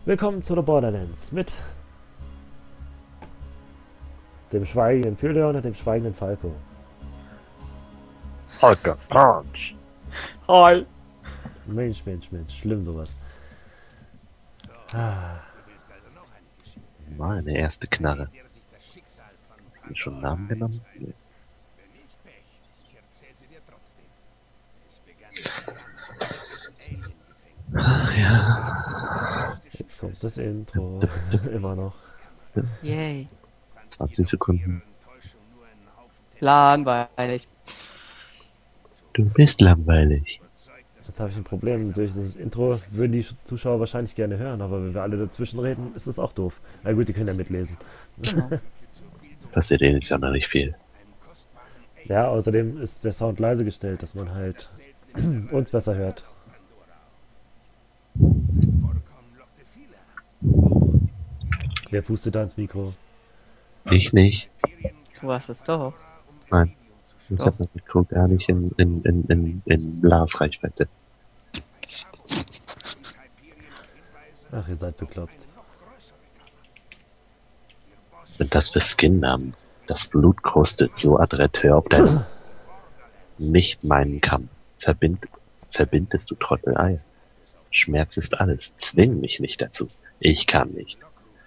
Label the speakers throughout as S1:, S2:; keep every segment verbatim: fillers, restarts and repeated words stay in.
S1: Willkommen zu der Borderlands mit dem schweigenden Phyleon und dem schweigenden Falco.
S2: Alter Punch.
S3: Hi.
S1: Mensch, Mensch, Mensch, schlimm sowas. Ah,
S2: Meine erste Knarre. Hab ich schon einen Namen genommen? Nee. Ach ja.
S1: jetzt kommt das Intro. Immer noch.
S3: Yay.
S2: zwanzig Sekunden.
S3: Langweilig.
S2: Du bist langweilig.
S1: Jetzt habe ich ein Problem. Durch das Intro würden die Zuschauer wahrscheinlich gerne hören, aber wenn wir alle dazwischen reden, ist das auch doof. Na gut, die können ja mitlesen.
S3: Genau.
S2: Passiert eh nicht sonderlich viel.
S1: Ja, außerdem ist der Sound leise gestellt, dass man halt uns besser hört. Wer pustet da ins Mikro?
S2: Ich nicht.
S3: Du hast es doch.
S2: Nein. Ich
S3: Doch.
S2: hab das Mikro gar nicht in, in, in, in, in Blasreichweite.
S1: Ach, ihr seid bekloppt.
S2: Was sind das für Skin-Namen? Das Blut krustet so adrett. Hör auf deinen... Nicht meinen Kamm. Verbind, verbindest du Trottelei. Schmerz ist alles. Zwing mich nicht dazu. Ich kann nicht.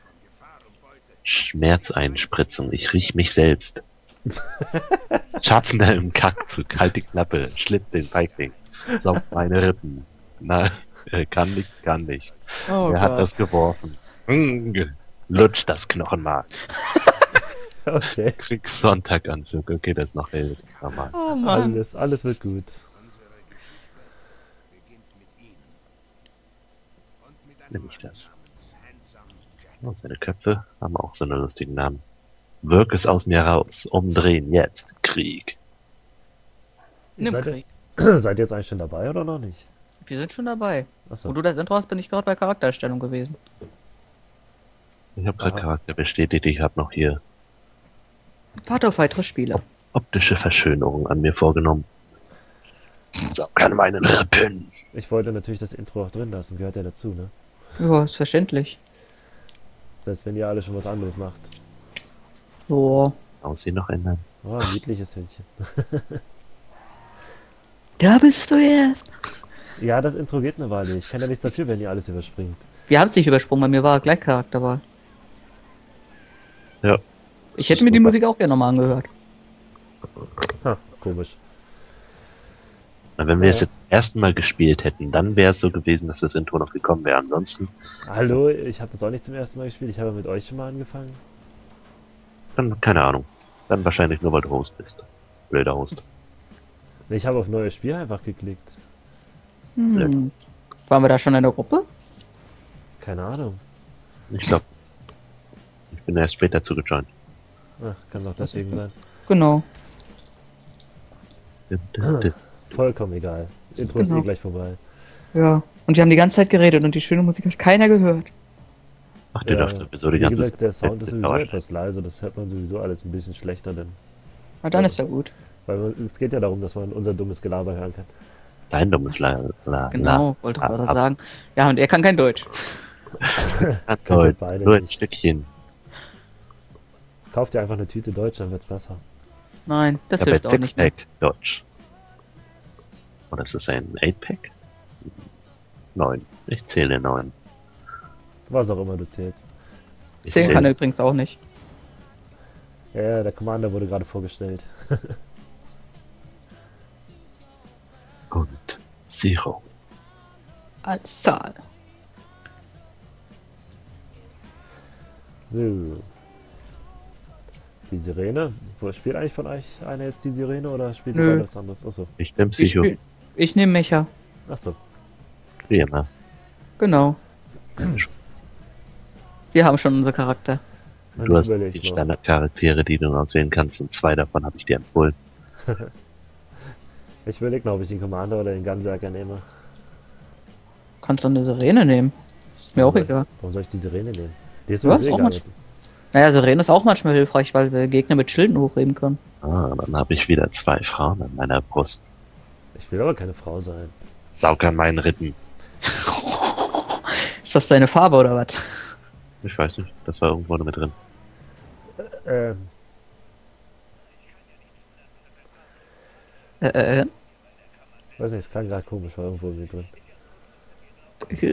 S2: Schmerzeinspritzung. Ich riech mich selbst. Schaffender im Kackzug. Halt die Klappe. Schlitz den Feigling. Saug meine Rippen. Na, äh, kann nicht, kann nicht.
S3: Oh
S2: Wer hat das geworfen? Hm, Lutsch das Knochenmark.
S1: Okay,
S2: Kriegssonntaganzug. Okay, das ist noch hell. Normal.
S3: Oh Mann.
S1: alles, alles wird gut.
S2: Nimm ich das. Und seine Köpfe haben auch so einen lustigen Namen. Wirk es aus mir raus. Umdrehen jetzt. Krieg.
S3: Nimm
S1: Seid ihr,
S3: Krieg.
S1: seid ihr jetzt eigentlich schon dabei oder noch nicht?
S3: Wir sind schon dabei.
S1: Achso.
S3: Wo du das Intro hast, bin ich gerade bei Charaktererstellung gewesen.
S2: Ich habe gerade
S1: Ah.
S2: Charakter bestätigt. Ich habe noch hier
S3: Warte auf weitere Spiele.
S2: optische Verschönerung an mir vorgenommen. Saug an meinen Rippen.
S1: Ich wollte natürlich das Intro auch drin lassen, gehört ja dazu, ne?
S3: Ja, ist verständlich.
S1: Das heißt, wenn ihr alle schon was anderes macht.
S3: So.
S2: Aussehen noch ändern.
S1: Oh, ein niedliches Händchen.
S3: Da bist du erst.
S1: Ja, das Intro geht eine Weile. Ich kann ja nichts dafür, wenn ihr alles überspringt.
S3: Wir haben es nicht übersprungen, bei mir war gleich Charakterwahl.
S2: Ja.
S3: Ich hätte mir die Musik auch gerne nochmal angehört.
S1: Ha, komisch.
S2: Na, wenn wir
S1: Ja.
S2: es jetzt zum ersten Mal gespielt hätten, dann wäre es so gewesen, dass das Intro noch gekommen wäre. Ansonsten,
S1: Hallo, ich habe das auch nicht zum ersten Mal gespielt. Ich habe mit euch schon mal angefangen.
S2: dann keine Ahnung. Dann wahrscheinlich nur, weil du Host bist. Blöder Host.
S1: Nee, ich habe auf neues Spiel einfach geklickt.
S3: Hm. Waren wir da schon in der Gruppe?
S1: Keine Ahnung.
S2: Ich glaube, ich bin erst später zugejoint.
S1: Ach, kann doch deswegen sein.
S3: Genau.
S1: Vollkommen egal. Intro ist
S3: Genau.
S1: eh gleich vorbei.
S3: Ja. Und wir haben die ganze Zeit geredet und die schöne Musik hat keiner gehört.
S2: Ach, du darfst sowieso die
S1: Wie
S2: ganze
S1: gesagt, der Sound ist sowieso
S2: Dauer-
S1: etwas leise. Das hört man sowieso alles ein bisschen schlechter, denn.
S3: Na dann
S1: Ja.
S3: ist ja gut.
S1: Weil man, es geht ja darum, dass man unser dummes Gelaber hören kann.
S2: Dein dummes La La
S3: Genau, wollte
S2: La-
S3: gerade
S2: ab-
S3: sagen. Ja, und er kann kein Deutsch.
S2: ab-
S1: Könnt ihr
S2: Deutsch.
S1: beide
S2: Nur ein
S1: nicht.
S2: Stückchen.
S1: Kauft ihr einfach eine Tüte Deutsch, dann wird's besser.
S3: Nein, das
S2: Ja, bei
S3: hilft auch nicht mehr.
S2: Sixpack Deutsch. Oder ist es ein Eight-Pack? Neun. Ich zähle neun.
S1: Was auch immer du zählst.
S2: Ich
S3: Zählen kann er
S2: zähle
S3: übrigens auch nicht.
S1: Ja, ja, der Commander wurde gerade vorgestellt.
S2: und Zero.
S3: Als Zahl.
S1: So. Die Sirene. Wo spielt eigentlich von euch einer jetzt die Sirene oder spielt ihr
S3: Nö.
S1: beide was anderes? Achso.
S2: Ich bin
S3: Ich,
S2: Psycho.
S3: spiel- ich nehme Mecha.
S1: Achso.
S2: Wie immer.
S3: Genau. Wir haben schon unser Charakter.
S2: Du hast
S1: überleg
S2: die
S1: mal.
S2: Standardcharaktere, die du auswählen kannst, und zwei davon habe ich dir empfohlen.
S1: Ich überlege noch, ob ich den Commander oder den Gunserker nehme.
S3: Kannst du eine Sirene nehmen. Ist mir auch
S1: Warum-
S3: egal.
S1: Warum soll ich die Sirene nehmen? Die ist
S3: Ja,
S1: sowieso
S3: ist auch
S1: egal.
S3: manchmal- Naja, Sirene ist auch manchmal hilfreich, weil sie Gegner mit Schilden hochheben können.
S2: Ah, dann habe ich wieder zwei Frauen an meiner Brust.
S1: Ich will aber keine Frau sein.
S2: Saug an meinen Rippen.
S3: Ist das deine Farbe oder was?
S2: Ich weiß nicht, das war irgendwo noch mit drin.
S1: Ähm,
S3: Äh, äh,
S1: weiß nicht, es klang gerade komisch, war irgendwo mit drin.
S3: äh.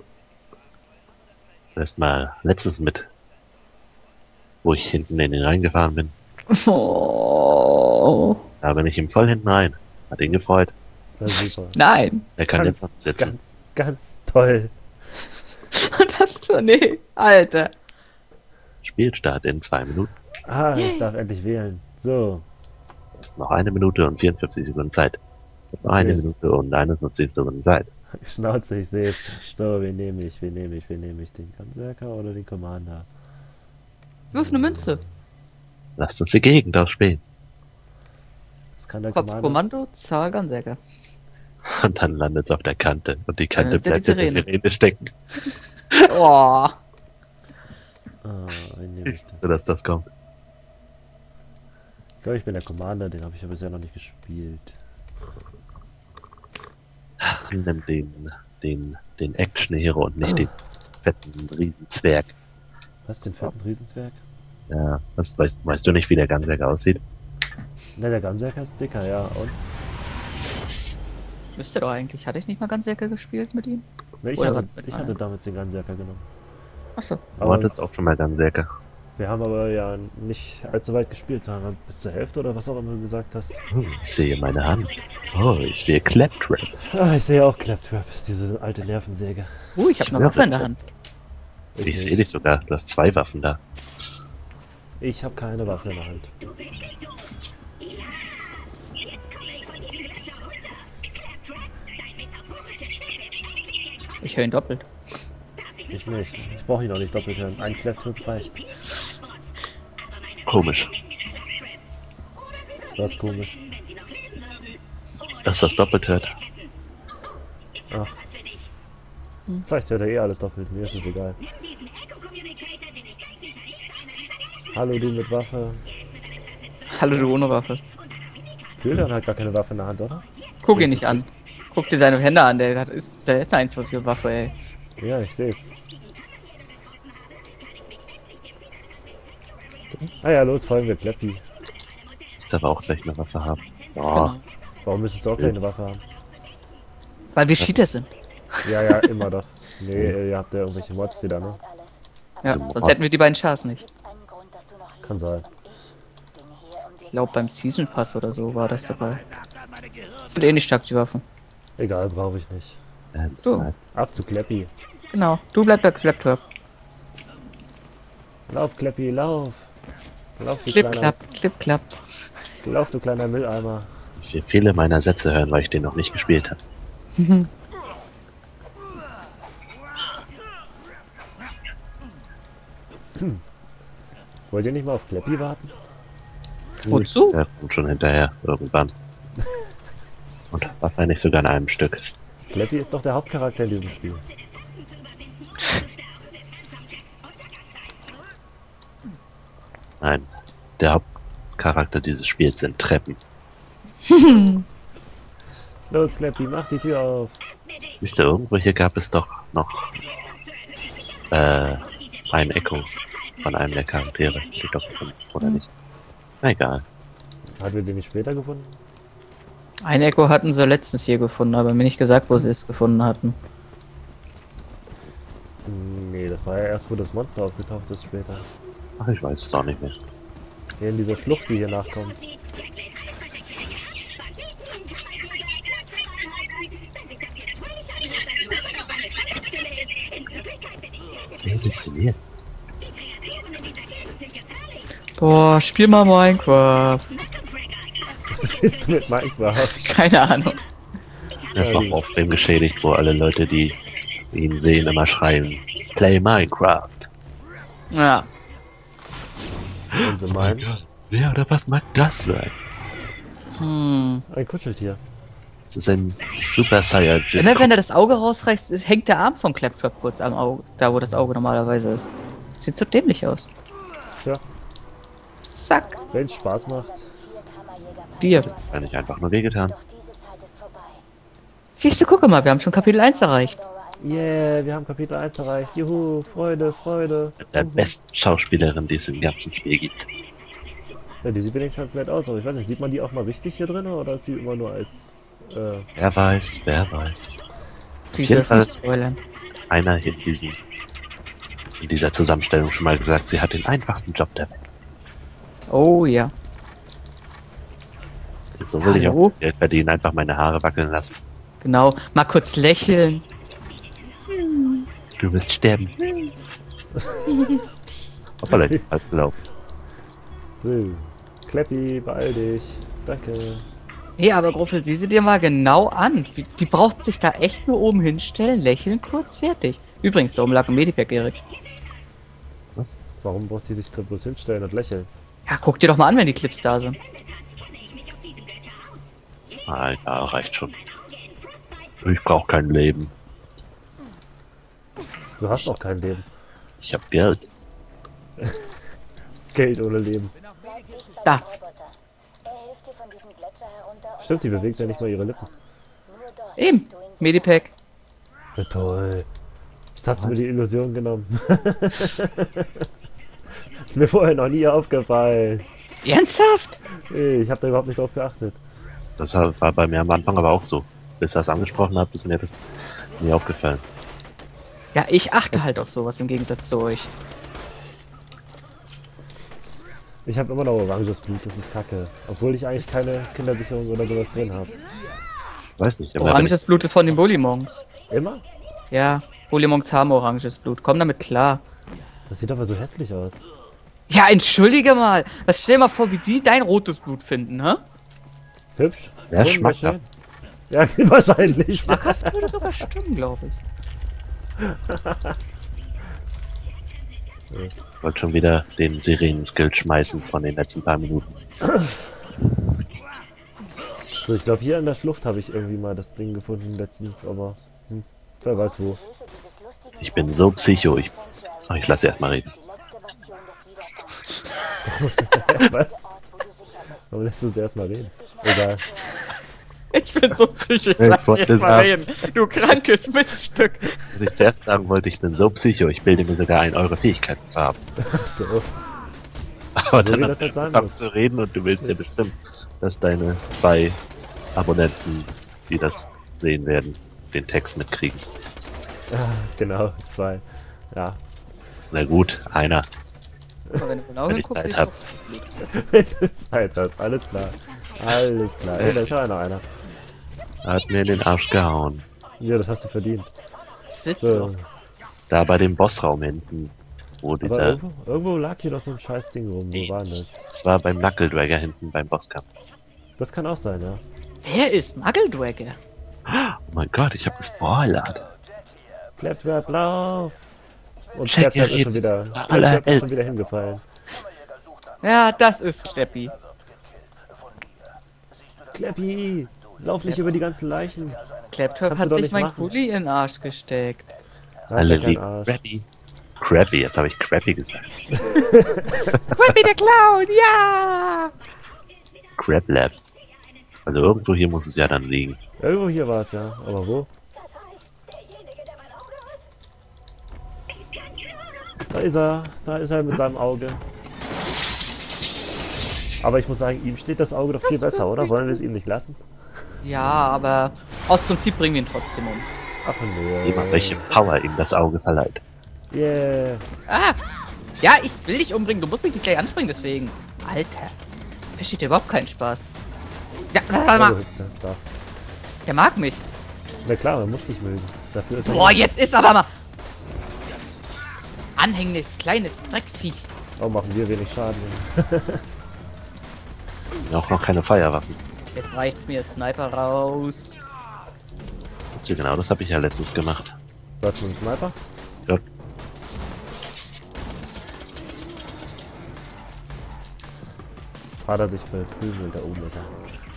S2: Erst mal letztes mit, wo ich hinten in den reingefahren bin.
S3: Oh.
S2: Da bin ich ihm voll hinten rein. Hat ihn gefreut.
S1: Das ist super.
S3: Nein.
S2: Er kann
S1: Ganz,
S2: jetzt noch sitzen.
S1: Ganz, ganz toll.
S3: Das ist so, nee, Alter.
S2: Spielstart in zwei Minuten.
S1: Ah, ich darf endlich wählen. So.
S2: Es ist noch eine Minute und vierundfünfzig Sekunden Zeit. Es ist noch eine
S1: Yes.
S2: Minute und einundvierzig Sekunden Zeit.
S1: Schnauze, ich sehe es. So, wen nehme ich, wen nehme ich, wen nehme ich? Den Berserker oder den Commander?
S3: Wirf eine Münze.
S2: Lasst uns die Gegend aufspielen.
S1: Das kann der
S3: Kopf
S1: Commander.
S3: Kommando, Zahl Gansäcker.
S2: Und dann landet es auf der Kante. Und die Kante
S3: Dann nimmt er die
S2: bleibt in der
S3: Sirene.
S2: Sirene stecken,
S3: Oh.
S1: Ah, wen nehme ich denn?
S2: sodass das kommt.
S1: Ich glaube, ich bin der Commander, den habe ich ja bisher noch nicht gespielt.
S2: Nimm den, den, den Action-Hero und nicht den fetten Riesenzwerg.
S1: Was, den fetten Riesenzwerg?
S2: Ja, was, weißt, weißt du nicht, wie der Ganzjäger aussieht?
S1: Ne, der Ganzjäger ist dicker, ja. Und?
S3: Müsste doch eigentlich. Hatte ich nicht mal Gansäcker gespielt mit ihm?
S1: Ne, ich,
S3: Oder
S1: hatte,
S3: was mit
S1: ich
S3: einem?
S1: hatte damals den Ganzjäger genommen.
S3: Achso.
S2: Du
S1: Aber
S2: hattest auch schon mal Ganzjäger.
S1: wir haben aber ja nicht allzu weit gespielt. Haben wir bis zur Hälfte oder was auch immer du gesagt hast.
S2: Ich sehe meine Hand. Oh, ich sehe Claptrap.
S1: Ah, ich sehe auch Claptrap, diese alte Nervensäge.
S3: Uh, ich habe eine
S2: Ja,
S3: Waffe in der
S2: bitte.
S3: Hand.
S2: Ich
S1: nicht.
S2: sehe dich sogar. Du hast zwei Waffen da.
S1: Ich habe keine Waffe in der Hand.
S3: Ich höre ihn doppelt.
S1: Ich nicht. Ich brauche ihn auch nicht doppelt hören. Ein Claptrap reicht.
S2: Komisch.
S1: Das ist komisch.
S2: Dass das doppelt hört.
S1: Ach. Vielleicht hört er eh alles doppelt. Mir ist es egal. Hallo, du mit Waffe.
S3: Hallo, du ohne Waffe.
S1: Julian hat gar keine Waffe in der Hand, oder?
S3: Guck ihn nicht an. Guck dir seine Hände an, der hat, ist der ist eine einzige Waffe, ey.
S1: Ja, ich sehe es. Ah ja, los, folgen wir Clappy.
S2: Ist aber auch gleich eine Waffe haben. Oh,
S3: Genau.
S1: Warum müsstest du auch keine Waffe haben?
S3: Weil wir Cheater sind.
S1: Ja, ja, immer doch. Nee, ihr habt ja irgendwelche Mods wieder, ne?
S3: Ja,
S2: Also,
S3: sonst hätten wir die beiden Chars nicht.
S1: Kann sein.
S3: Ich glaube beim Season Pass oder so war das dabei. Sind eh nicht stark, die Waffen.
S1: Egal, brauche ich nicht.
S2: ähm,
S3: So.
S2: Snipe.
S1: Ab zu Clappy.
S3: Genau, du bleib bei Claptrap.
S1: Lauf, Clappy, lauf. Lauf, du
S3: Clip,
S1: kleiner,
S3: klapp, clip, klapp.
S1: lauf, du kleiner Mülleimer.
S2: Ich will viele meiner Sätze hören, weil ich den noch nicht gespielt habe.
S1: Wollt ihr nicht mal auf Clappy warten?
S3: Wozu?
S2: Ja, kommt schon hinterher, irgendwann. Und wahrscheinlich sogar in einem Stück.
S1: Clappy ist doch der Hauptcharakter in diesem Spiel.
S2: Nein, der Hauptcharakter dieses Spiels sind Treppen.
S1: Los, Clappy, mach die Tür auf.
S2: Wisst ihr, irgendwo hier gab es doch noch äh, ein Echo von einem der Charaktere, die doch gefunden, oder nicht? Na egal.
S1: Hat wir den nicht später gefunden?
S3: Ein Echo hatten sie letztens hier gefunden, aber mir nicht gesagt, wo sie es gefunden hatten.
S1: Nee, das war ja erst, wo das Monster aufgetaucht ist später.
S2: Ach, ich weiß es auch nicht mehr.
S1: Hier in dieser Schlucht, die hier nachkommt.
S2: Yes.
S3: Boah, spiel mal Minecraft.
S1: Was willst du mit Minecraft?
S3: Keine Ahnung.
S2: Er ist noch auf dem geschädigt, wo alle Leute, die ihn sehen, immer schreien, Play Minecraft.
S3: Ja.
S1: Wenn sie meinen.
S2: Wer oder was mag das sein?
S3: Hm.
S1: Ein Kuscheltier.
S2: Das ist ein Super Saiyajin.
S3: Immer wenn er das Auge rausreißt, ist- hängt der Arm von Claptrap kurz am Auge. Da, wo das Auge normalerweise ist. Sieht so dämlich aus.
S1: Tja,
S3: Zack.
S1: wenn es Spaß macht.
S3: Dir.
S2: War nicht einfach nur wehgetan.
S3: Siehst du, gucke mal, wir haben schon Kapitel eins erreicht.
S1: Yeah, wir haben Kapitel eins erreicht. Juhu, Freude, Freude.
S2: Mit der
S1: Juhu.
S2: besten Schauspielerin, die es im ganzen Spiel gibt.
S1: Ja, die sieht wenigstens ganz nett aus, aber ich weiß nicht, sieht man die auch mal richtig hier drin oder ist sie immer nur als... Äh,
S2: Wer weiß, wer weiß.
S3: Sie
S2: jeden
S3: dürfen
S2: Fall-
S3: nicht spoilern.
S2: Einer in diesem in dieser Zusammenstellung schon mal gesagt, sie hat den einfachsten Job der Welt.
S3: Oh ja.
S2: So will ich
S3: Hallo?
S2: auch Geld verdienen, einfach meine Haare wackeln lassen.
S3: Genau. Mal kurz lächeln.
S2: Du wirst sterben. Hoppala, falsch gelaufen.
S1: so. Kleppi, beeil dich. Danke.
S3: Nee, aber Gruffel, sieh sie dir mal genau an. Wie- Die braucht sich da echt nur oben hinstellen, lächeln, kurz, fertig. Übrigens, da oben lag ein Medipack, Erik.
S2: Was?
S1: Warum braucht die sich da bloß hinstellen und lächeln?
S3: Ja, guck dir doch mal an, wenn die Clips da sind.
S2: Ah, ja, reicht schon. Ich brauche kein Leben.
S1: Du hast auch kein Leben.
S2: Ich habe Geld.
S1: Geld ohne Leben.
S3: Da.
S1: Stimmt, die bewegt ja nicht mal ihre Lippen.
S3: Eben. Medipack.
S1: Ja, toll. Jetzt hast du mir die Illusion genommen. Ist mir vorher noch nie aufgefallen.
S3: Ernsthaft?
S1: Ey, ich habe da überhaupt nicht drauf geachtet.
S2: Das war bei mir am Anfang aber auch so. Bis er es angesprochen hat, ist mir das nie aufgefallen.
S3: Ja, ich achte halt auf sowas im Gegensatz zu euch.
S1: Ich habe immer noch oranges Blut, das ist kacke. Obwohl ich eigentlich keine Kindersicherung oder sowas drin habe.
S2: Weiß nicht. aber
S3: Oranges Blut ist von den Bullymons.
S1: Immer?
S3: Ja, Bullymons haben oranges Blut. Komm damit klar.
S1: Das sieht aber so hässlich aus.
S3: Ja, entschuldige mal. Was stell mal vor, wie die dein rotes Blut finden, hä?
S1: Hübsch.
S2: Sehr
S1: wunderschön.
S2: schmackhaft.
S1: Ja, wahrscheinlich.
S3: Schmackhaft würde sogar stimmen, glaube ich.
S2: Ich wollte schon wieder den Sirenen-Skill schmeißen von den letzten paar Minuten.
S1: So, ich glaube hier in der Schlucht habe ich irgendwie mal das Ding gefunden letztens, aber hm, wer weiß wo.
S2: Ich bin so psycho. Ich, so, ich lasse erst mal reden.
S1: Was? Warum lässt du uns erstmal reden? Egal.
S3: Ich bin so psychisch,
S2: Ich
S3: lass
S2: wollte
S3: jetzt mal
S2: sagen-
S3: reden. Du krankes Miststück.
S2: Was ich zuerst sagen wollte, ich bin so psycho. Ich bilde mir sogar ein, eure Fähigkeiten zu haben.
S1: So.
S2: Aber
S1: So wie
S2: dann
S1: das jetzt sein
S2: angefangen
S1: muss.
S2: zu reden und du willst ja bestimmt, dass deine zwei Abonnenten, die das sehen werden, den Text mitkriegen.
S1: Ja, genau, zwei. Ja.
S2: Na gut, einer.
S3: Aber wenn du genau
S2: Wenn ich
S3: hinguckst,
S2: Zeit
S3: siehst
S2: hab.
S3: du-
S1: Zeit hast, alles klar. Alles klar. Hey, da ist ja einer, einer.
S2: Er hat mir in den Arsch gehauen.
S1: Ja, das hast du verdient.
S3: Was willst du
S1: So.
S3: doch?
S2: Da bei dem Bossraum hinten, wo
S1: Aber
S2: dieser...
S1: irgendwo, irgendwo lag hier doch so ein scheiß Ding rum. Wo war denn das?
S2: Das war beim Knuckle-Dragger hinten beim Bosskampf.
S1: Das kann auch sein, ja.
S3: Wer ist Muggledwagger?
S2: Oh mein Gott, ich hab gespoilert.
S1: Claptrap, lauf! Und
S2: Check
S1: Claptrap
S2: ihr
S1: ist schon
S2: Reden.
S1: wieder,
S2: Aller
S1: Claptrap ist
S2: Elf.
S1: schon wieder hingefallen.
S3: Ja, das ist Kleppi.
S1: Clappy! Lauf nicht über die ganzen Leichen.
S3: Claptrap
S1: Kannst du
S3: hat
S1: doch
S3: sich
S1: nicht
S3: mein
S1: machen.
S3: Kuli in den Arsch gesteckt.
S1: Da hat
S2: Alle
S1: er keinen
S2: lieben
S1: Arsch.
S2: Krabby. Krabby, jetzt habe ich Krabby gesagt.
S3: Kleppi der Clown, ja!
S2: Crab Lab. Also irgendwo hier muss es ja dann liegen.
S1: Irgendwo hier war es, ja. Aber wo? Da ist er. Da ist er mit seinem Auge. Aber ich muss sagen, ihm steht das Auge doch viel besser, oder? Wollen wir es ihm nicht lassen?
S3: Ja, aber aus Prinzip bringen wir ihn trotzdem um.
S1: Ach nee.
S2: Sieh mal, welche Power ihm das Auge verleiht.
S1: Yeah.
S3: Ah! Ja, ich will dich umbringen, du musst mich nicht gleich anspringen, deswegen. Alter. Versteht dir überhaupt keinen Spaß. Ja, warte mal,
S1: Da.
S3: der mag mich.
S1: Na klar, man muss dich mögen. Dafür ist er.
S3: Boah, jetzt ist aber mal. Anhängendes, kleines Drecksviech.
S1: Oh, machen wir wenig Schaden.
S2: Auch noch keine Feuerwaffen.
S3: Jetzt reicht's mir, Sniper raus.
S2: Weißt du, genau, das habe ich ja letztens gemacht.
S1: Was mit dem Sniper?
S2: Ja.
S1: Hat er sich verprügelt, da oben ist er.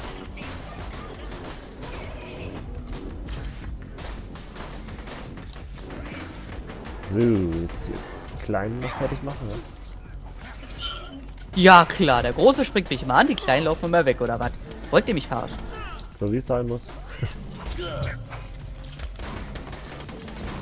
S1: So, jetzt die Kleinen noch fertig machen, ne?
S3: Ja klar, der Große springt mich immer an, die Kleinen laufen immer weg, oder was? Wollt ihr mich verarschen?
S1: So wie es sein muss.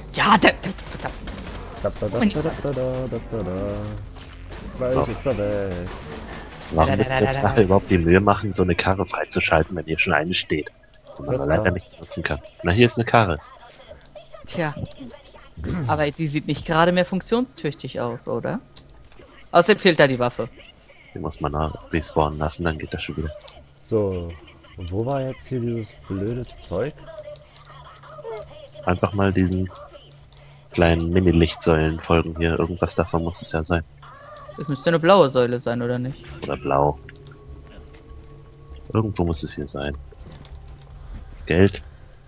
S3: Ja, da, da, da,
S1: Da, da, da, da, da, da, da, da, da. Gleich
S2: Oh.
S1: ist er weg.
S2: Warum müssen wir uns nachher überhaupt die Mühe machen, so eine Karre freizuschalten, wenn hier schon eine steht, die man
S1: Was
S2: leider
S1: da?
S2: nicht nutzen kann? Na, hier ist eine Karre.
S3: Tja. Aber die sieht nicht gerade mehr funktionstüchtig aus, oder? Außerdem fehlt da die Waffe.
S2: Die muss man noch respawnen lassen, dann geht das schon wieder.
S1: So. Und wo war jetzt hier dieses blöde Zeug?
S2: Einfach mal diesen kleinen Mini-Lichtsäulen folgen hier. Irgendwas davon muss es ja sein.
S3: Das müsste eine blaue Säule sein, oder nicht?
S2: Oder blau. Irgendwo muss es hier sein. Das Geld.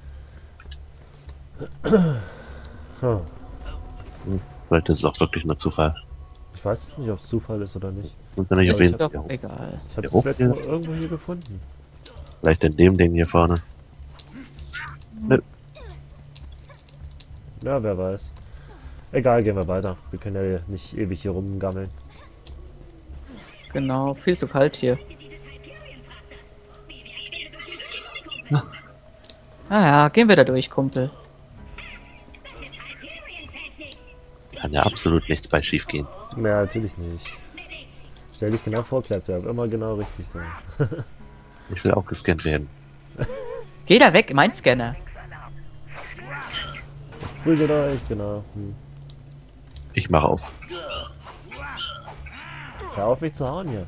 S1: Hm.
S2: Vielleicht ist es auch wirklich nur Zufall.
S1: Ich weiß es nicht, ob es Zufall ist oder nicht.
S2: Und wenn ich auf
S3: Ist
S2: jeden
S3: doch
S2: Fall.
S3: egal.
S1: Ich habe
S2: Ja,
S1: das letzte
S2: okay.
S1: Mal irgendwo hier gefunden.
S2: Vielleicht in dem Ding hier vorne. Nö.
S1: Ja, wer weiß. Egal, gehen wir weiter. Wir können ja nicht ewig hier rumgammeln.
S3: Genau, viel zu kalt hier.
S2: Na.
S3: Ah ja, gehen wir da durch, Kumpel.
S2: Kann ja absolut nichts bei schief gehen.
S1: Ja, natürlich nicht. Stell dich genau vor, Claptrap. Immer genau richtig so.
S2: Ich will auch gescannt werden.
S3: Geh da weg, mein Scanner.
S1: Prügelt euch, genau. Hm.
S2: Ich mache auf.
S1: Hör auf mich zu hauen hier.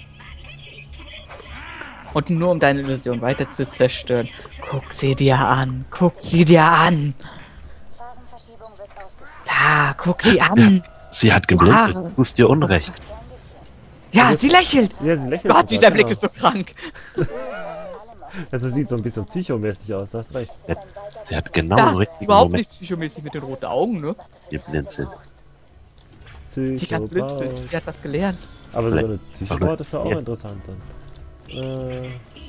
S3: Und nur um deine Illusion weiter zu zerstören. Guck sie dir an. Guck sie dir an.
S4: Phasenverschiebung wird ausgeführt.
S3: Da, guck sie an.
S2: Sie hat geblinkt.
S3: Haare.
S2: Du tust dir Unrecht.
S3: Ja, sie lächelt.
S1: Ja, sie lächelt.
S3: Gott,
S1: sogar,
S3: dieser Blick
S1: genau.
S3: ist so krank.
S1: Also sieht so ein bisschen psychomäßig aus, du hast recht.
S2: Sie hat, sie hat genau
S3: Da,
S2: im richtigen
S3: überhaupt
S2: Moment
S3: nicht psychomäßig mit den roten Augen, ne?
S2: geblinzelt.
S3: Die kann blinzeln.
S1: Psychopath.
S3: Die hat was gelernt.
S1: Aber so eine
S2: Vielleicht-
S1: Psychopath ist ja auch
S2: Ja.
S1: interessant dann. Äh,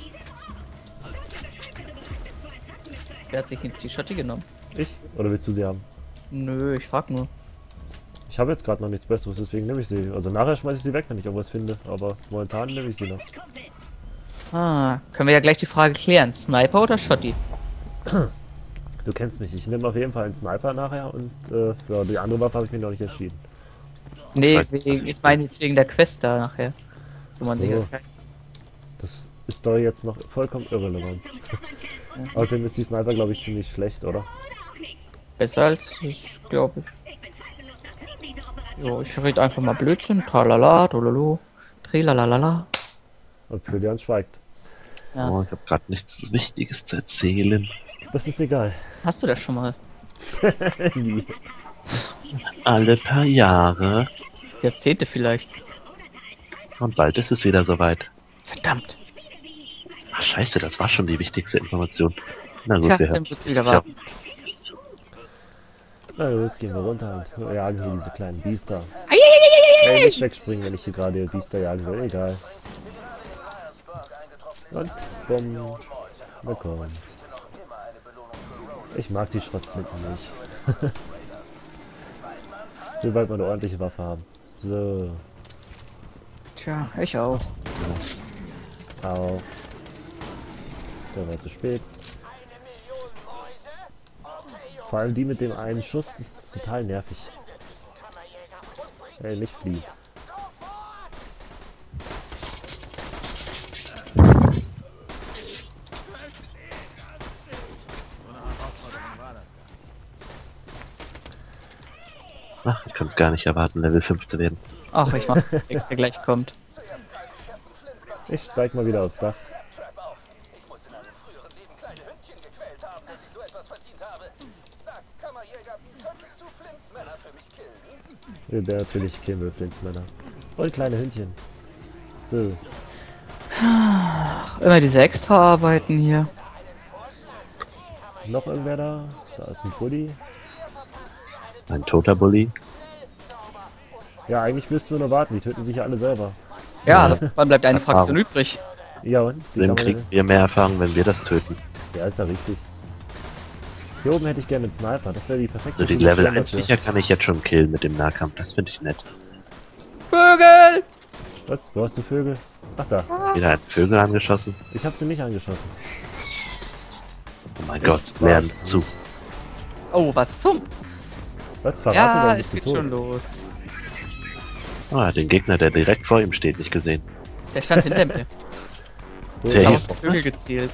S3: Wer hat sich jetzt die Schotti genommen?
S1: ich? Oder willst du sie haben?
S3: Nö, ich frag nur.
S1: Ich habe jetzt gerade noch nichts Besseres, deswegen nehme ich sie. Also nachher schmeiße ich sie weg, wenn ich irgendwas finde. Aber momentan nehme ich sie noch.
S3: Ah, können wir ja gleich die Frage klären. Sniper oder Schotti?
S1: Du kennst mich. Ich nehme auf jeden Fall einen Sniper nachher und äh, für die andere Waffe habe ich mich noch nicht entschieden.
S3: Nee,
S2: weiß nicht, was
S3: wegen,
S2: ich
S3: ich meine jetzt wegen der Quest da nachher. Wo man
S1: So.
S3: sich
S1: Das ist doch jetzt noch vollkommen irrelevant. Außerdem ist die Sniper, glaube ich, ziemlich schlecht, oder?
S3: besser als ich, glaube ich. So, ich rede einfach mal Blödsinn. Tralala, tololo, trilalalala.
S1: Und Pylian schweigt.
S3: Ja.
S2: Oh, ich habe gerade nichts Wichtiges zu erzählen.
S1: Das ist egal.
S3: Hast du das schon mal?
S1: Nie.
S2: Alle paar Jahre.
S3: Jahrzehnte vielleicht.
S2: Und bald ist es wieder soweit.
S3: Verdammt.
S2: Ach scheiße, das war schon die wichtigste Information. Na gut,
S3: Tja,
S2: wir
S3: dann
S2: hören
S3: wird's wieder
S2: uns. Ja,
S3: warten.
S1: Na los, gehen wir runter und jagen hier diese kleinen Biester.
S3: Eieieiei!
S1: Ey, nicht wegspringen, wenn ich hier gerade Biester jagen will. Egal. Und bumm. Na komm. Ich mag die Schrottflinten nicht. Ich will bald mal eine ordentliche Waffe haben. So.
S3: Tja, ich auch.
S1: Au. Der war zu spät. Vor allem die mit dem einen Schuss, das ist total nervig. Ey, nicht fliehen.
S2: Ach, ich kann es gar nicht erwarten, Level fünf zu werden.
S3: Ach, ich mach nichts, der gleich kommt.
S1: Ich steig mal wieder aufs Dach.
S5: Trap auf. Ich muss in einem früheren Leben kleine Hündchen gequält haben, dass ich so etwas verdient habe. Sag, Kammerjäger, könntest du Flints Männer für mich killen?
S1: Ja, natürlich killen wir Flintsmänner. Und kleine Hündchen. So.
S3: Ach, immer diese Extra-Arbeiten hier.
S1: Noch irgendwer da? Da ist ein Bulli.
S2: Ein toter Bully.
S1: Ja, eigentlich müssten wir nur warten. Die töten sich ja alle selber.
S3: Ja, dann bleibt eine
S2: Erfahrung.
S3: Fraktion übrig.
S1: Ja, und? Die
S2: Dann
S1: kann man-
S2: kriegen wir mehr Erfahrung, wenn wir das töten.
S1: Ja, ist ja richtig. Hier oben hätte ich gerne einen Sniper. Das wäre die perfekte
S2: Also die
S1: Position
S2: Level eins
S1: dafür.
S2: Viecher kann ich jetzt schon killen mit dem Nahkampf. Das finde ich nett.
S3: Vögel!
S1: Was? Wo hast du Vögel? Ach da.
S2: Wieder ein Vögel angeschossen.
S1: Ich habe sie nicht angeschossen.
S2: Oh mein Gott, lernen zu.
S3: Oh, was zum?
S1: Was? Verrat
S3: Ja,
S1: oder
S3: es
S1: bist du
S3: geht
S1: tot?
S3: schon los.
S2: Ah, den Gegner, der direkt vor ihm steht, nicht gesehen.
S3: Der stand hinter mir.
S1: Wo
S2: Der
S1: ist
S3: Ich
S1: er?
S3: hab auf Vögel gezielt.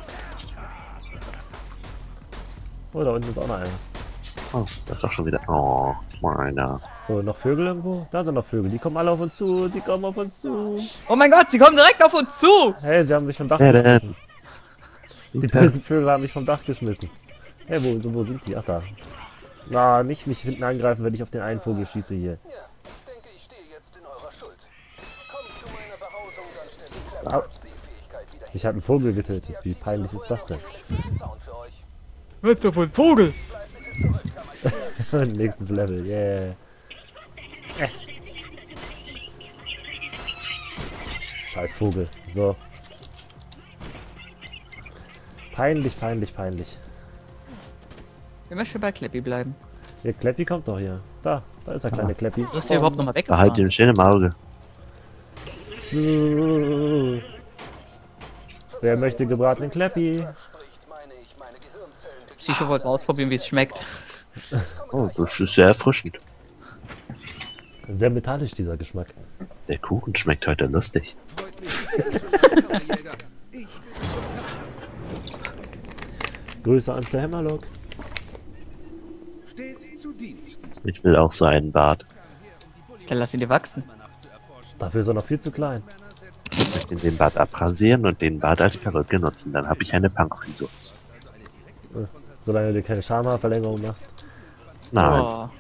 S1: Oh, da unten ist auch noch einer.
S2: Oh, das ist auch schon wieder. Oh, meiner.
S1: So, noch Vögel irgendwo? Da sind noch Vögel. Die kommen alle auf uns zu. Die kommen auf uns zu.
S3: Oh mein Gott, sie kommen direkt auf uns zu!
S1: Hey, sie haben mich vom Dach
S2: Wer denn?
S1: geschmissen. Die bösen Vögel haben mich vom Dach geschmissen. Hey, wo, so, wo sind die? Ach, da. Na, nicht mich hinten angreifen, wenn ich auf den einen Vogel schieße hier.
S5: Ja, denke, ich stehe jetzt in eurer Schuld. Kommt zu meiner Behausung, dann stelle ich
S1: Au.
S5: Clappers Sehfähigkeit wieder
S1: Ich
S5: her.
S1: habe einen Vogel getötet. Wie peinlich ist das denn?
S5: Diesen Zaun für euch.
S3: Was doch ein Vogel?
S5: Bleibt bitte zurück, Kammerjäger.
S1: Nächstes Level, yeah. Äh. Scheiß Vogel. So. Peinlich, peinlich, peinlich.
S3: Wir möchten bei Clappy bleiben.
S1: Der Kleppi kommt doch hier. Da, da ist der kleine Kleppi.
S3: So ist der überhaupt nochmal
S2: Behalt
S3: weggefahren.
S2: ihn schön im Auge.
S1: So. Wer möchte gebratenen Kleppi?
S5: Spricht, meine ich, meine Gehirnzellen.
S3: Psycho wollte mal ausprobieren, wie es schmeckt.
S2: Oh, das ist sehr erfrischend.
S1: Sehr metallisch, dieser Geschmack.
S2: Der Kuchen schmeckt heute lustig.
S1: Grüße an Sir Hammerlock.
S6: Stets zu Dienst.
S2: Ich will auch so einen Bart.
S3: Dann lass ihn dir wachsen.
S1: Dafür ist er noch viel zu klein.
S2: In den Bart abrasieren und den Bart als Perücke nutzen. Dann habe ich eine Punkfrisur.
S1: Solange du keine Schamhaarverlängerung machst.
S2: Nein,
S3: Oh.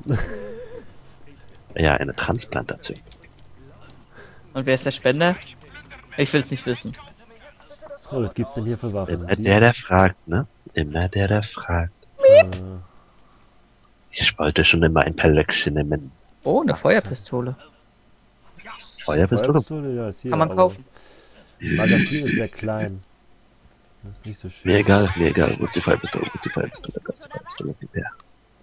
S2: ja, eine Transplantation.
S3: Und wer ist der Spender? Ich will's nicht wissen.
S1: Oh, was gibt's denn hier für Waffen?
S2: Immer der, der fragt, ne? Immer der, der fragt.
S1: Äh,
S2: Ich wollte schon immer ein Pellöckchen nehmen.
S3: Oh, eine Feuerpistole.
S2: Feuerpistole?
S1: Feuerpistole, ja, ist hier.
S3: Kann man
S1: aber
S3: kaufen.
S1: das Magazin ist sehr klein. Das ist nicht so schön.
S2: Mir egal, mir egal. Wo ist die Feuerpistole? Wo ist die Feuerpistole? Da ist die Feuerpistole. Gib her.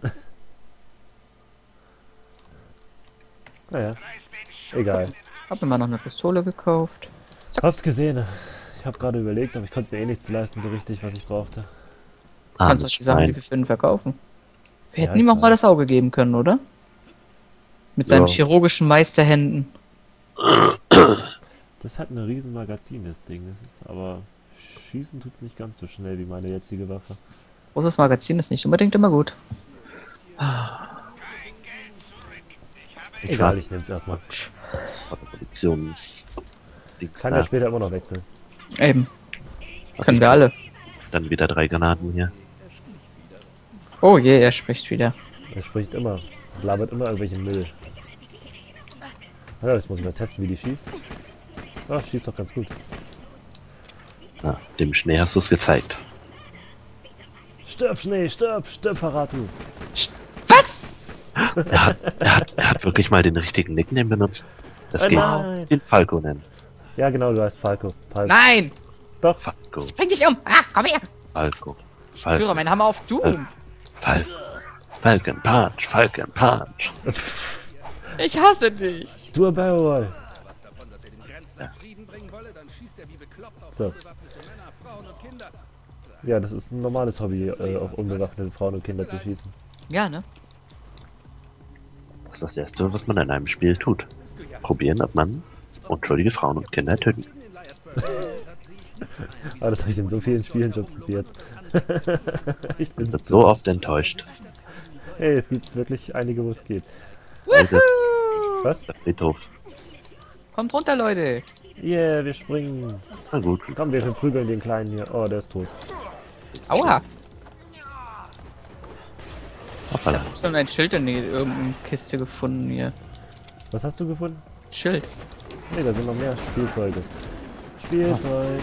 S1: Naja. Egal.
S3: Hab mir mal noch eine Pistole gekauft.
S1: Hab's gesehen. Ich hab gerade überlegt, aber ich konnte mir eh nichts leisten, so richtig, was ich brauchte.
S2: Ah,
S3: Kannst du die Sachen, die
S2: nein.
S3: wir finden, verkaufen. Wir
S1: Ja,
S3: hätten ihm auch
S1: klar.
S3: mal das Auge geben können, oder? Mit seinen
S2: Ja.
S3: chirurgischen Meisterhänden.
S1: Das hat ein riesen Magazin, das Ding. Das ist aber... Schießen tut's nicht ganz so schnell wie meine jetzige Waffe.
S3: Großes Magazin ist nicht unbedingt immer gut.
S1: Egal, ich nehm's erstmal.
S2: Produktions... Dings
S1: Kann
S2: da.
S1: ja später immer noch wechseln.
S3: Eben. Können wir alle.
S2: Dann wieder drei Granaten hier.
S3: Oh je, er spricht wieder.
S1: Er spricht immer. Labert immer irgendwelchen Müll. Ja, jetzt muss ich mal testen, wie die schießt. Ah, schießt doch ganz gut.
S2: Ah, dem Schnee hast du es gezeigt.
S1: Stirb, Schnee, stirb, stirb, Verratu.
S3: Was?
S2: Er hat, er, hat, er hat wirklich mal den richtigen Nickname benutzt. Das
S1: Oh
S2: geht
S1: nein.
S2: den Falco nennen.
S1: Ja, genau, du heißt Falco. Falco.
S3: Nein!
S1: Doch.
S2: Falco,
S3: Bring dich um! Ah, komm her!
S2: Falco,
S3: Führer,
S2: Falco,
S3: mein Hammer auf Doom!
S2: Falco. Falcon Punch, Falcon Punch.
S3: Ich hasse dich!
S1: Du Barrel Roll.
S6: Was davon, dass er den Grenzen Frieden bringen wolle, dann schießt er wie bekloppt auf
S1: So.
S6: unbewaffnete Männer, Frauen und Kinder.
S1: Ja, das ist ein normales Hobby, äh, auf unbewaffnete Frauen und Kinder zu schießen.
S3: Ja, ne?
S2: Das ist das Erste, was man in einem Spiel tut. Probieren, ob man unschuldige Frauen und Kinder töten kann.
S6: In Liarsburg hat sie
S1: Aber das habe ich in so vielen Spielen schon probiert. Ich bin
S2: Wird so oft enttäuscht.
S1: Hey, es gibt wirklich einige, wo es geht.
S2: Leute,
S1: Was?
S2: der Friedhof.
S3: Kommt runter, Leute!
S1: Yeah, wir springen.
S2: Na gut.
S1: Komm, wir verprügeln den Kleinen hier. Oh, der ist tot.
S3: Aua!
S2: Hoppala.
S3: Ich hab schon ein Schild in die irgendeine Kiste gefunden hier.
S1: Was hast du gefunden?
S3: Schild.
S1: Ne, da sind noch mehr Spielzeuge. Spielzeug.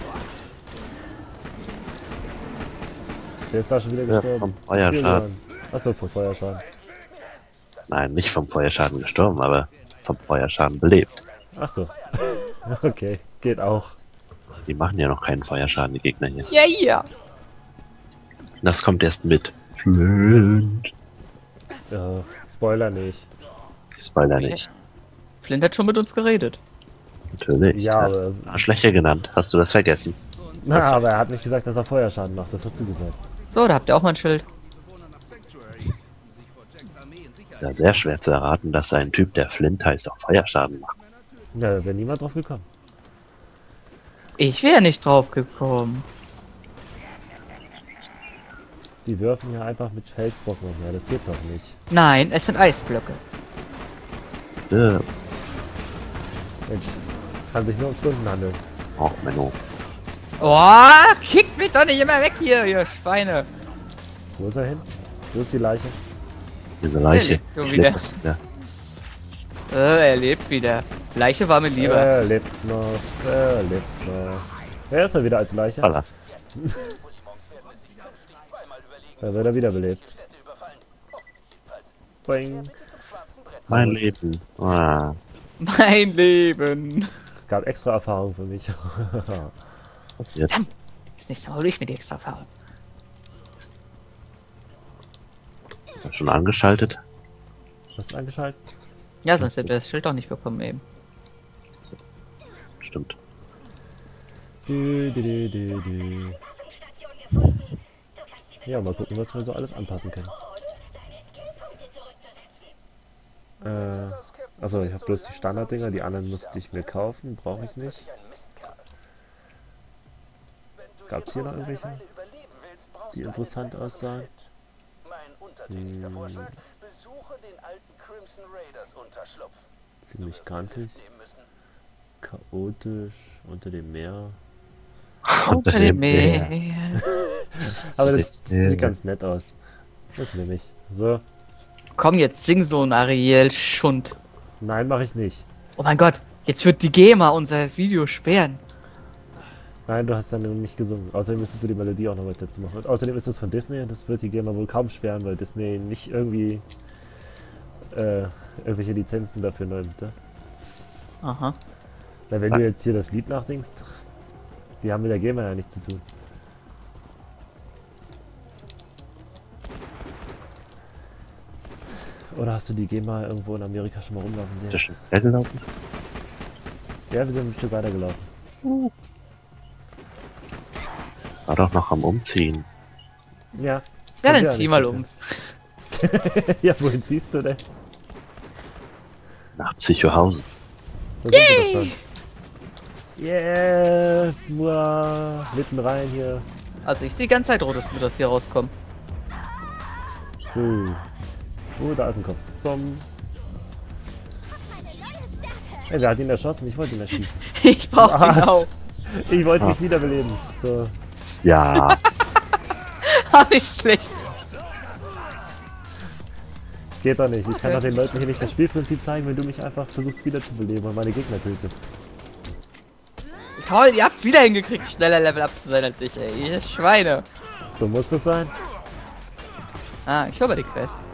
S1: Der ist da schon wieder
S2: Ja,
S1: gestorben.
S2: vom Feuerschaden.
S1: Achso, vom Feuerschaden.
S2: Nein, nicht vom Feuerschaden gestorben, aber vom Feuerschaden belebt.
S1: Achso. Okay, geht auch.
S2: Die machen ja noch keinen Feuerschaden, die Gegner hier.
S3: Ja, ja!
S2: Das kommt erst mit. Flint.
S1: Ja, Spoiler nicht.
S2: Spoiler nicht.
S3: Flint hat schon mit uns geredet.
S2: Natürlich.
S1: Ja,
S2: Er
S1: aber,
S2: hat Arschlöcher genannt. Hast du das vergessen?
S1: na, aber er hat nicht gesagt, dass er Feuerschaden macht. Das hast du gesagt.
S3: So, da habt ihr auch mal ein Schild.
S6: Drecksarmee in Sicherheit.
S2: Ja, sehr schwer zu erraten, dass ein Typ, der Flint heißt, auch Feuerschaden macht.
S1: Ja, da wäre niemand drauf gekommen.
S3: Ich wäre nicht drauf gekommen.
S1: Die werfen ja einfach mit Felsbrocken umher, das geht doch nicht.
S3: Nein, es sind Eisblöcke.
S2: Äh,
S1: Mensch, kann sich nur um Stunden handeln.
S2: auch Menno.
S3: Oh, kickt mich doch nicht immer weg hier, ihr Schweine.
S1: Wo ist er hin? Wo ist die Leiche?
S2: Diese Leiche.
S3: lebt so wieder.
S2: Ja.
S3: Äh, er lebt wieder. Leiche war mir lieber.
S1: Er lebt noch, er lebt noch. Wer ist er wieder als Leiche?
S2: Voila.
S5: Bullimons werden es sich künftig zweimal überlegen.
S1: Da wird er wiederbelebt.
S5: Städte überfallen. Hoffentlich jedenfalls.
S1: Boing.
S5: Bitte zum schwarzen Brett.
S2: Mein Leben. Ah.
S3: Mein Leben.
S1: Gab extra Erfahrung für mich.
S2: Was wird?
S3: Ist nicht so, hol ich mir die extra Erfahrung.
S2: Schon angeschaltet?
S1: Hast du angeschaltet?
S3: Ja, sonst hätte er das Schild auch nicht bekommen eben.
S2: Stimmt.
S1: Du, du, du, du, du. Ja, mal gucken, was wir so alles anpassen können. Äh, also ich habe bloß die Standarddinger, die anderen musste ich mir kaufen, brauche ich nicht. Gab es hier noch irgendwelche, die interessant aussahen?
S5: Mein untertänigster
S1: Hm.
S5: Vorschlag, besuche den alten Crimson Raiders Unterschlupf.
S1: Ziemlich kantig,
S5: Nehmen müssen.
S1: chaotisch, unter dem Meer.
S3: Unter dem Meer.
S1: Aber das
S2: Ja.
S1: sieht ganz nett aus. Das nehme ich. So,
S3: Komm jetzt, sing so ein Ariel Schund.
S1: nein, mache ich nicht.
S3: Oh mein Gott, jetzt wird die GEMA unser Video sperren.
S1: Nein, du hast dann nicht gesungen. Außerdem müsstest du die Melodie auch noch mit dazu machen. Und außerdem ist das von Disney und das wird die GEMA wohl kaum sperren, weil Disney nicht irgendwie äh, irgendwelche Lizenzen dafür nimmt. Ne?
S3: Aha.
S1: Na, wenn du jetzt hier das Lied nachsingst, die haben mit der GEMA ja nichts zu tun. Oder hast du die GEMA irgendwo in Amerika schon mal rumlaufen sehen?
S2: Ist der schon gelaufen?
S1: Ja, wir sind ein Stück weiter gelaufen.
S2: War doch noch am Umziehen.
S1: Ja.
S3: Ja,
S1: Kommt
S3: dann zieh
S1: nicht
S3: mal
S1: so
S3: um.
S1: viel. Ja, wohin ziehst du denn?
S2: Nach Psychohausen.
S1: Wo sind wir doch schon? Yeah! Muah, mitten rein hier.
S3: Also ich sehe die ganze Zeit rotes Blut aus hier rauskommen.
S1: So. Oh, da ist ein Kopf. Bumm. Ey, wer hat ihn erschossen? Ich wollte ihn erschießen.
S3: Ich brauch den
S1: Arsch.
S3: auch.
S1: Ich wollte
S2: Ah.
S1: dich wiederbeleben. So.
S2: Ja,
S3: Ah, nicht schlecht.
S1: Geht doch nicht. Ich kann doch den Leuten hier nicht das Spielprinzip zeigen, wenn du mich einfach versuchst wiederzubeleben und meine Gegner tötest.
S3: Toll, ihr habt's wieder hingekriegt, schneller Level up zu sein als ich, ey. Ihr Schweine.
S1: So muss das sein.
S3: Ah, ich hol mal die Quest.